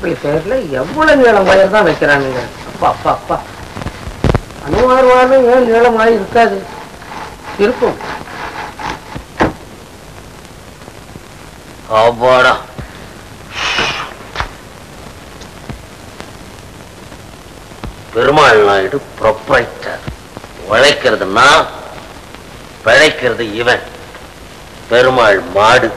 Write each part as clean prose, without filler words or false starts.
ஆம்பிளிஃபயர்ல எவ்வளவு நீளம் வயர் தான் வைக்கிறானுங்க. அப்பா அப்பா அப்பா, அனுமார்வாலும் ஏன் நீளமாய் இருக்காது? இருக்கும். அப்பாடா, பெருமாள் நாயுடு ப்ரொப்ரைட்டர். உழைக்கிறதுனா பிழைக்கிறது இவன். பெருமாள் மாடு.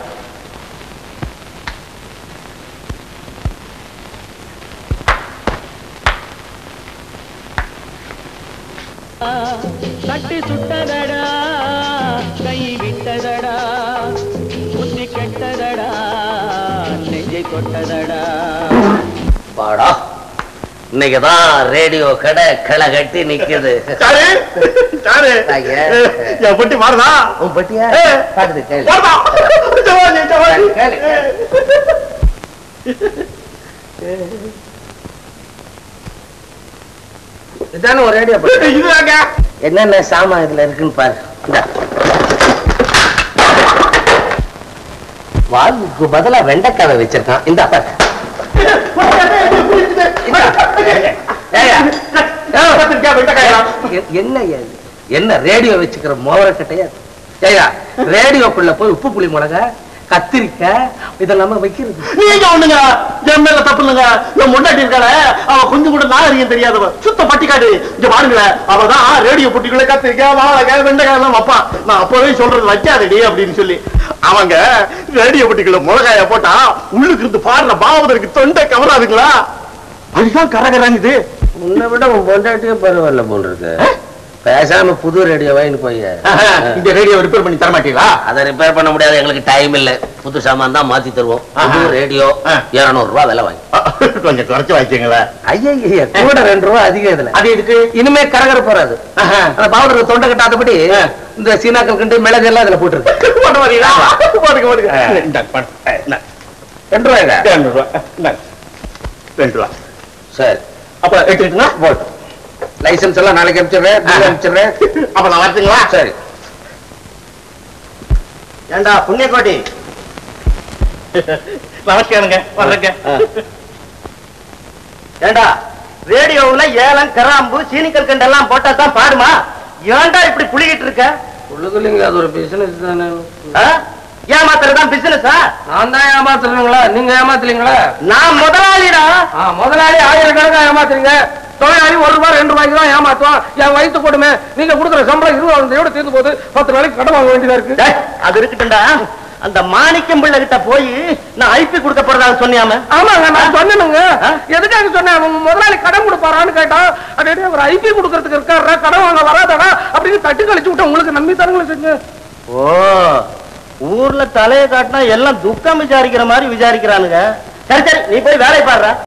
கட்டி சுட்டதடா, கை விட்டதடா, புத்தி கெட்டதடா, நெஞ்சை கொட்டதடா. பாடா, இன்னைக்குதான் ரேடியோ கடை களை கட்டி நிக்குது. பட்டி மாறுதா? உன் பட்டியா பாடுது கேளு. இதான ஒரு ரேடியோ. என்னென்ன சாமான் இதுல இருக்குன்னு பாரு. வால்வுக்கு பதிலா வெண்டைக்காவை வச்சிருக்கான். இந்த என்ன ரேடியோ வச்சுக்கிற மோவரக்கட்டையா? ஏயா, ரேடியோக்குள்ள போய் உப்பு புளி மிளகா கத்திரிக்காய் இதெல்லாம வைக்கிறது. நீங்க ஒண்ணுங்க என் மேல தப்புங்க. என் முன்னாடி இருக்காள, அவ கொஞ்சம் கூட நாகரிகம் தெரியாதவ, சுத்த பட்டிக்காடு. இங்க பாருங்களேன், அவதான் ரேடியோ பொட்டிக்குள்ள கத்திரிக்காய் வாழைக்காய் வெண்டைக்காய் எல்லாம் வைப்பான். நான் அப்பவே சொல்றது வைக்காதடி அப்படின்னு சொல்லி. அவங்க ரேடியோ பொட்டிக்குள்ள மிளகாய போட்டா உள்ளுக்கு இருந்து பாருல பாவதற்கு தொண்டை கவராதுங்களா? அதுதான் கரகராங்குது. உன்னை விட உன் பொண்டாட்டியே பரவாயில்ல போல் இருக்கு. பேசாம புது ரேடியோ வாங்கி போய் இந்த ரேடியோ ரிப்பேர் பண்ணி தர மாட்டீங்களா? அதை ரிப்பேர் பண்ண முடியாது, எங்களுக்கு டைம் இல்ல. புது சாமான் தான் மாத்தி தருவோம். புது ரேடியோ 200 ரூபாய் விலை வாங்கி கொஞ்சம் குறைச்சு வாங்கிங்களா? ஐயா, கூட 2 ரூபாய் அதிகம். இதுல அது இருக்கு. இனிமே கரகர போறாது. பாவதற்கு தொண்டை கட்டாதபடி இந்த சீனாக்கள் கண்டு மிளகு எல்லாம் இதுல போட்டுருக்கு. 2 ரூபாய். சரி, அப்ப எடுத்துக்கிட்டுனா போட்டு. லைசன்ஸ் எல்லாம் நாளைக்கு அனுப்பிச்சிடுறேன். அப்ப நான் வரட்டுங்களா? சரி. ஏண்டா புண்ணியக்கோட்டி, நமஸ்காரங்க. வர்றேங்க. ஏண்டா ரேடியோவுல ஏலம் கராம்பு சீனிக்கல் கண்டெல்லாம் போட்டா தான் பாடுமா? ஏண்டா இப்படி புளிகிட்டு இருக்க? உள்ளதுலங்க அது ஒரு பிசினஸ் தானே. ஏமாத்துறதுதான் பிசினஸா? நான் தான் ஏமாத்துறீங்களா? நீங்க ஏமாத்துறீங்களா? நான் முதலாளிடா. முதலாளி ஆயிரக்கணக்கா ஏமாத்துறீங்க. தொழிலாளி 1 ரூபாய் 2 ரூபாய்க்கு தான் ஏமாத்துவான். என் வயிற்று கொடுமை. நீங்க கொடுக்குற சம்பளம் 20,000 தீர்ந்து போது 10 நாளைக்கு கடன் வாங்க வேண்டியதா இருக்கு. அது இருக்கட்டும்டா. அந்த மாணிக்கம் பிள்ளை கிட்ட போய் நான் ஐபி கொடுக்க போறதா சொன்னியாம? ஆமாங்க, நான் சொன்னேனுங்க. எதுக்காக சொன்னேன்? முதலாளி கடன் கொடுப்பாரான்னு கேட்டா, அதே ஒரு ஐபி கொடுக்கறதுக்கு இருக்காரா, கடன் வாங்க வராதடா அப்படின்னு தட்டி கழிச்சு விட்டா உங்களுக்கு நம்பி தரங்களை செஞ்சு. ஓ, ஊர்ல தலையை காட்டினா எல்லாம் துக்கம் விசாரிக்கிற மாதிரி விசாரிக்கிறானுங்க. சரி சரி, நீ போய் வேலை பாடுற.